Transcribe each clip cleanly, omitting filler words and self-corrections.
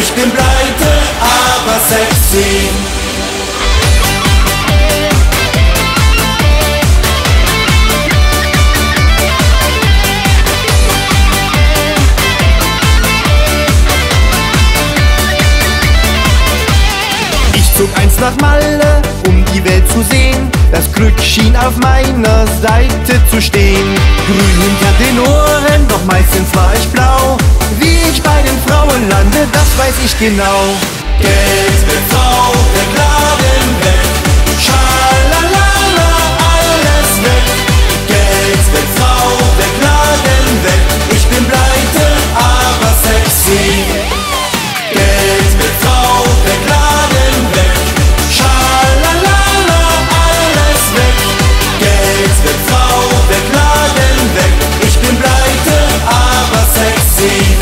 Ich bin pleite, aber sexy. Ich zog einst nach Malle, um die Welt zu sehen. Das Glück schien auf meiner Seite zu stehen. Grün hinter den Ohren, doch meistens war ich blau. Wie ich bei den Frauen lande, das weiß ich genau. Geld mit Frau, der Laden weg. Schalalala, alles weg. Geld mit Frau, der Laden weg. Ich bin pleite, aber sexy. Geld mit Frau, der Laden weg. Schalalala, alles weg. Geld mit Frau, der Laden weg. Ich bin pleite, aber sexy.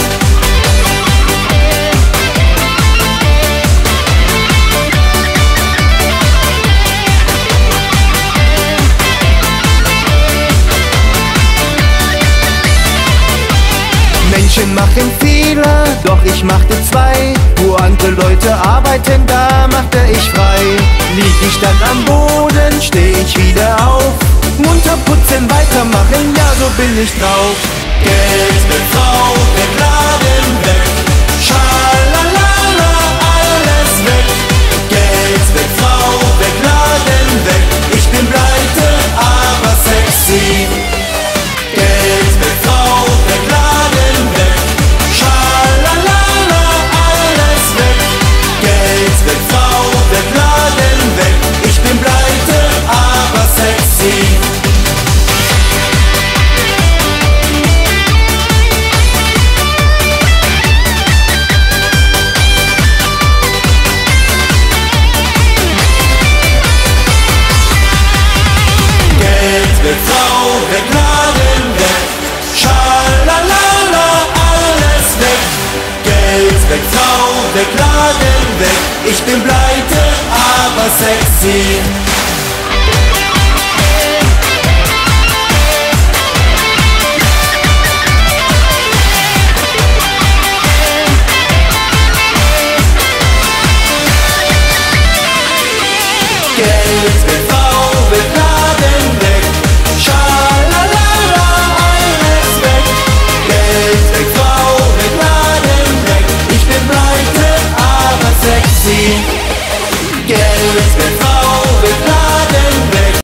Menschen machen Fehler, doch ich machte zwei. Wo andere Leute arbeiten, da machte ich frei. Lieg ich dann am Boden, steh ich wieder auf. Munter putzen, weitermachen, ja so bin ich drauf. Geld mit Frau, der Laden weg. Schalalala, alles weg. Geld mit Frau, der Laden weg. Ich bin pleite, aber sexy. Geld mit Frau, der Laden weg. Schalalala, alles weg. Geld mit Frau, der Laden weg. Ich bin pleite, aber sexy. Mit Frau, der Laden weg. Schalalala, alles weg. Geld weg, Frau, der Laden weg. Ich bin pleite, aber sexy. Geld mit Frau, der Laden weg. Schalalala, alles weg. Geld weg, Frau, der Laden weg. Ich bin pleite, aber sexy. Geld weg,